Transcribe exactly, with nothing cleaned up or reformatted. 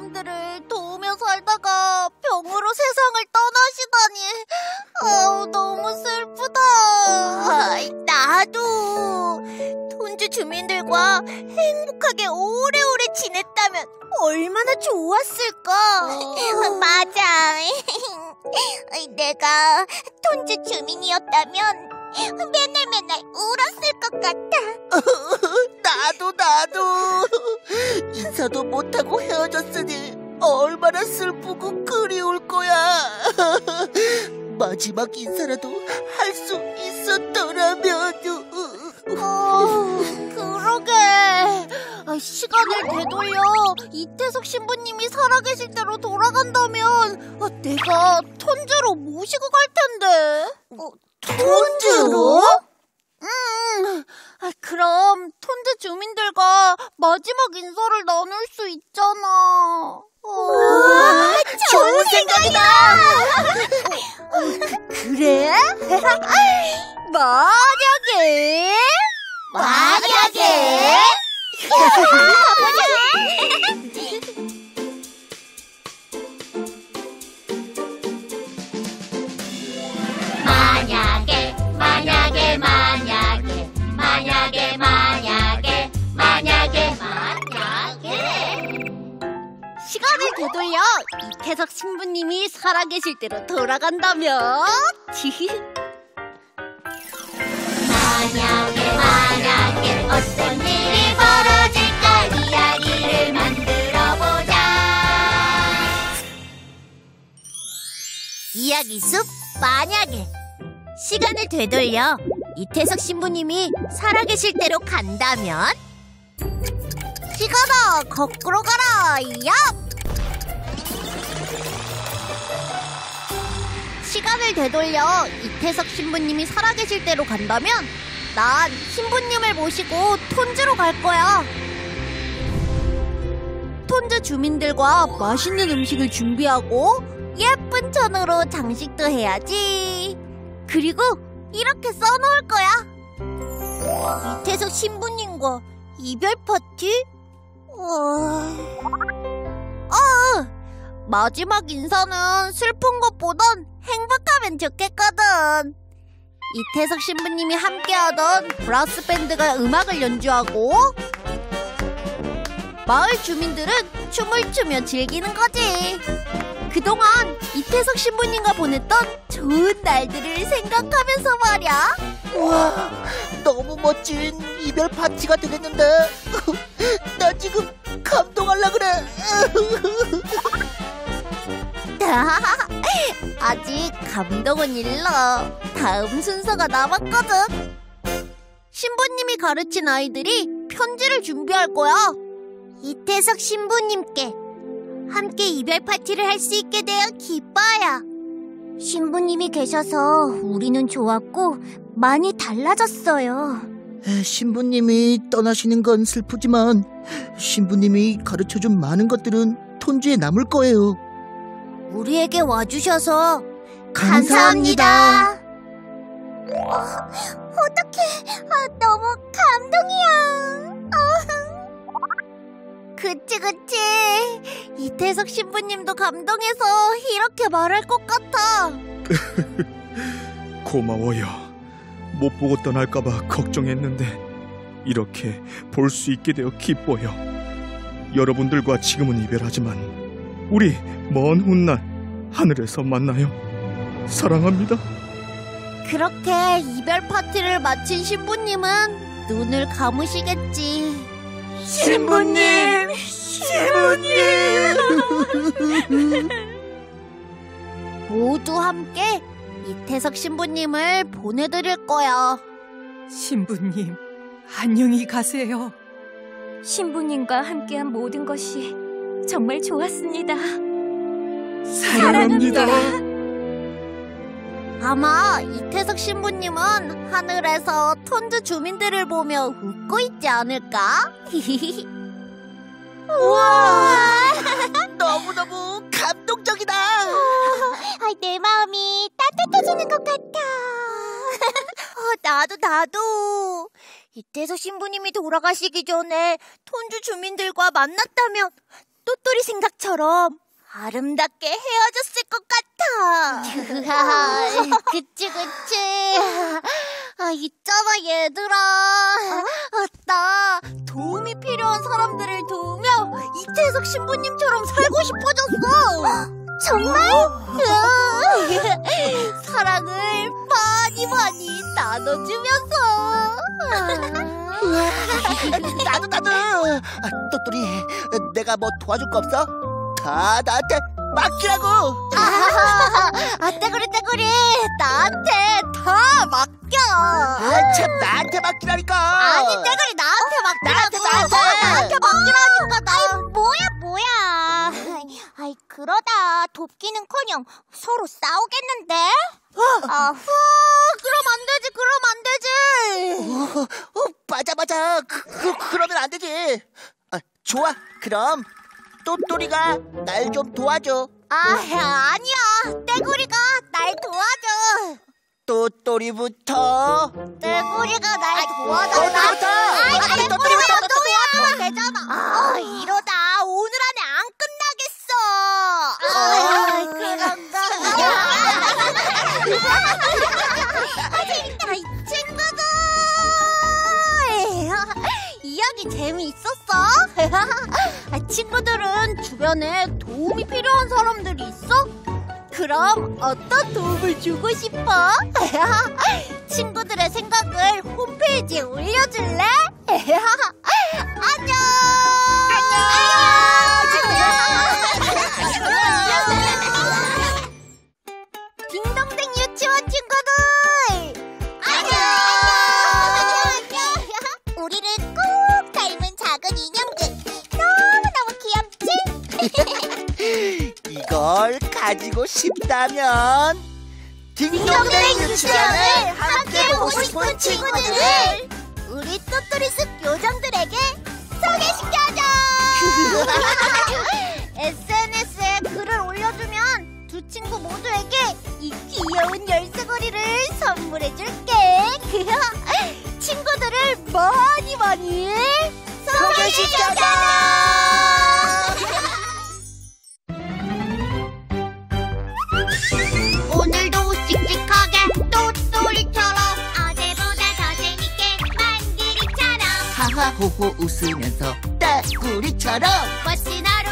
사람들을 도우며 살다가 병으로 세상을 떠나시다니. 아우, 너무 슬프다. 아이, 나도 톤주 주민들과 행복하게 오래오래 지냈다면 얼마나 좋았을까. 맞아. 내가 톤주 주민이었다면 맨날 맨날 울었을 것 같아. 나도 나도 인사도 못하고 헤어졌으니 얼마나 슬프고 그리울 거야. 마지막 인사라도 할 수 있었더라면. 어, 그러게. 시간을 되돌려 이태석 신부님이 살아계실 때로 돌아간다면 내가 톤주로 모시고 갈 텐데. 어, 톤주로? 응. 그럼 톤주 주민들과 마지막 인사를 나눌 수 있잖아. 우와, 좋은 생각이다. 그래? 만약에 만약에 만약에 만약에 만약에 만약에 만약에 만약에 만약에 시간을 되돌려 이태석 신부님이 살아계실 때로 돌아간다면 만약에 만약에 어떤 일이 벌어질까 이야기를 만들어보자. 이야기 숲 만약에. 시간을 되돌려 이태석 신부님이 살아계실 때로 간다면 시간아 거꾸로 가라. 얍! 시간을 되돌려 이태석 신부님이 살아계실 때로 간다면 난 신부님을 모시고 톤주로 갈 거야. 톤주 주민들과 맛있는 음식을 준비하고 예쁜 천으로 장식도 해야지. 그리고 이렇게 써놓을 거야. 이태석 신부님과 이별 파티? 어... 어, 마지막 인사는 슬픈 것보단 행복하면 좋겠거든. 이태석 신부님이 함께하던 브라스 밴드가 음악을 연주하고 마을 주민들은 춤을 추며 즐기는 거지. 그동안 이태석 신부님과 보냈던 좋은 날들을 생각하면서 말이야. 우와, 너무 멋진 이별 파티가 되겠는데. 나 지금 감동하려 그래. 아직 감동은 일러. 다음 순서가 남았거든. 신부님이 가르친 아이들이 편지를 준비할 거야. 이태석 신부님께 함께 이별 파티를 할 수 있게 되어 기뻐요. 신부님이 계셔서 우리는 좋았고 많이 달라졌어요. 신부님이 떠나시는 건 슬프지만 신부님이 가르쳐준 많은 것들은 톤주에 남을 거예요. 우리에게 와주셔서 감사합니다. 감사합니다. 어, 어떡해. 아, 너무 감동이야. 어. 그치 그치. 이태석 신부님도 감동해서 이렇게 말할 것 같아. 고마워요. 못 보고 떠날까봐 걱정했는데 이렇게 볼 수 있게 되어 기뻐요. 여러분들과 지금은 이별하지만 우리 먼 훗날 하늘에서 만나요. 사랑합니다. 그렇게 이별 파티를 마친 신부님은 눈을 감으시겠지. 신부님, 신부님. 모두 함께 이태석 신부님을 보내드릴 거야. 신부님, 안녕히 가세요. 신부님과 함께한 모든 것이 정말 좋았습니다. 사랑합니다. 아마 이태석 신부님은 하늘에서 톤주 주민들을 보며 웃고 있지 않을까? 우와, 너무너무 감동적이다. 아, 내 마음이 따뜻해지는 것 같아. 어, 나도 나도. 이태석 신부님이 돌아가시기 전에 톤주 주민들과 만났다면 또또리 생각처럼 아름답게 헤어졌을 것 같아. 그치 그치. 아, 있잖아 얘들아. 아, 나 도움이 필요한 사람들을 도우며 이태석 신부님처럼 살고 싶어졌어. 정말? 사랑을 많이 많이 나눠주면서. 나도 나도. 아, 또또리, 내가 뭐 도와줄 거 없어? 다 나한테 맡기라고. 아, 아 떼구리 떼구리 나한테 다 맡겨. 아, 참 나한테 맡기라니까. 아니 떼구리 나한테 맡기라고. 나한테, 나한테. 나한테 맡기라니까. 나. 아이, 뭐야, 뭐야. 아이, 그러다 돕기는커녕 서로 싸우겠는데? 아, 후, 그럼 안 되지, 그럼 안 되지. 어, 어, 맞아 맞아. 그, 그, 그러면 안 되지. 아, 좋아. 그럼 또또리가 날 좀 도와줘. 아, 아니야. 떼구리가 날 도와줘. 또또리부터. 떼구리가 날 도와줘. 어, 나부터. 아이, 아니, 떼구리가 또또리부터, 먼저 도와주면 되잖아. 아, 이러다 오늘 안에 안 끝나겠어. 아, 그런가. 아, 재밌다. 이 친구들. 이야기 재미있었어? 아, 친구들은 주변에 도움이 필요한 사람들이 있어? 그럼 어떤 도움을 주고 싶어? 친구들의 생각을 홈페이지에 올려줄래? 안녕! 안녕! 딩동댕 유치원 친구들! 안녕! 우리를 꼭 닮은 작은 인형들. 너무너무 귀엽지? 이걸 가지고 싶다면 딩동댕 유치원을 함께 보고 싶은 친구들을 우리 또또리숲 요정들에게 소개시켜줘! 에스엔에스에 글을 올려주면 두 친구 모두에게 이 귀여운 열쇠고리를 선물해줄게. 친구들을 많이 많이 소개시켜줘! 오늘도 씩씩하게 또또리처럼 어제보다 더 재밌게 만들기처럼 하하호호 웃으면서 따구리처럼 멋진 하루